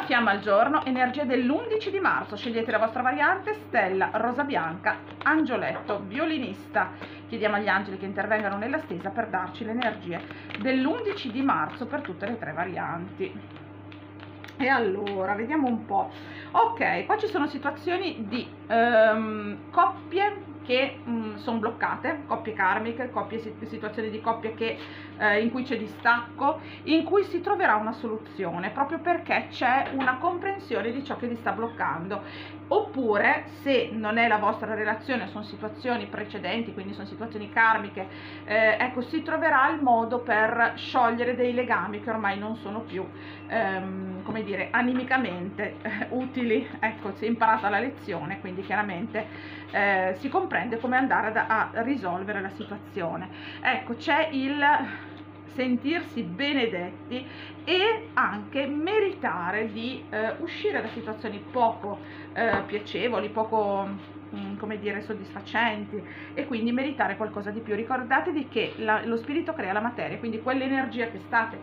fiamma al giorno, energia dell'11 di marzo, scegliete la vostra variante, stella, rosa bianca, angioletto, violinista. Chiediamo agli angeli che intervengano nella stesa per darci le energie dell'11 di marzo per tutte le tre varianti. E allora, vediamo un po'. Ok, qua ci sono situazioni di coppie che sono bloccate, coppie karmiche, situazioni di coppie che, in cui c'è distacco, in cui si troverà una soluzione, proprio perché c'è una comprensione di ciò che vi sta bloccando. Oppure, se non è la vostra relazione, sono situazioni precedenti, quindi sono situazioni karmiche, ecco, si troverà il modo per sciogliere dei legami che ormai non sono più, come dire, animicamente utili. Ecco, si è imparata la lezione, quindi chiaramente si comprende come andare a risolvere la situazione. Ecco, c'è il sentirsi benedetti e anche meritare di uscire da situazioni poco piacevoli, poco come dire, soddisfacenti, e quindi meritare qualcosa di più. Ricordatevi che lo spirito crea la materia, quindi quell'energia che state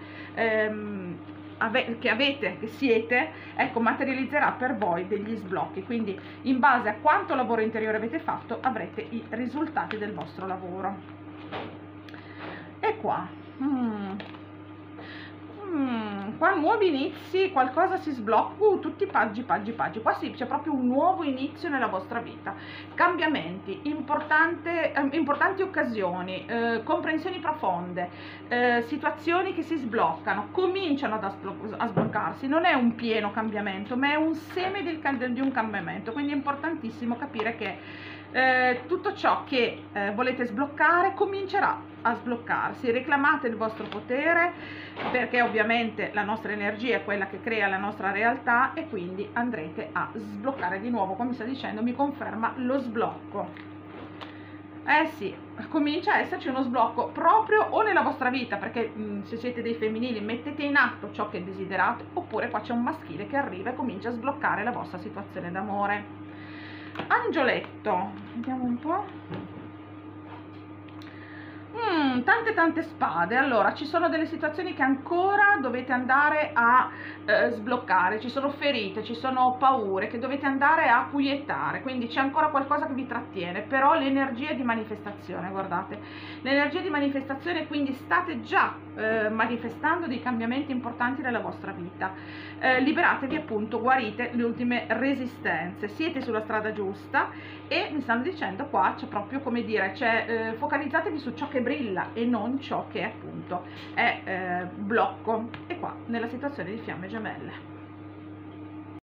che siete, ecco, materializzerà per voi degli sblocchi. Quindi in base a quanto lavoro interiore avete fatto avrete i risultati del vostro lavoro. E qua qua nuovi inizi, qualcosa si sblocca, tutti paggi. Qua sì, c'è proprio un nuovo inizio nella vostra vita, cambiamenti, importanti occasioni, comprensioni profonde, situazioni che si sbloccano, cominciano a sbloccarsi. Non è un pieno cambiamento, ma è un seme di un cambiamento. Quindi è importantissimo capire che tutto ciò che volete sbloccare comincerà a sbloccarsi. Reclamate il vostro potere, perché ovviamente la nostra energia è quella che crea la nostra realtà, e quindi andrete a sbloccare di nuovo, come sta dicendo, mi conferma lo sblocco. Sì, comincia a esserci uno sblocco proprio o nella vostra vita, perché se siete dei femminili mettete in atto ciò che desiderate, oppure qua c'è un maschile che arriva e comincia a sbloccare la vostra situazione d'amore. Angioletto, vediamo un po'. Tante spade. Allora, ci sono delle situazioni che ancora dovete andare a sbloccare, ci sono ferite, ci sono paure che dovete andare a quietare, quindi c'è ancora qualcosa che vi trattiene, però l'energia di manifestazione, guardate, l'energia di manifestazione, quindi state già manifestando dei cambiamenti importanti nella vostra vita. Liberatevi, appunto, guarite le ultime resistenze, siete sulla strada giusta, e mi stanno dicendo qua, c'è proprio, come dire, focalizzatevi su ciò che brilla e non ciò che appunto è blocco. E qua nella situazione di fiamme gemelle.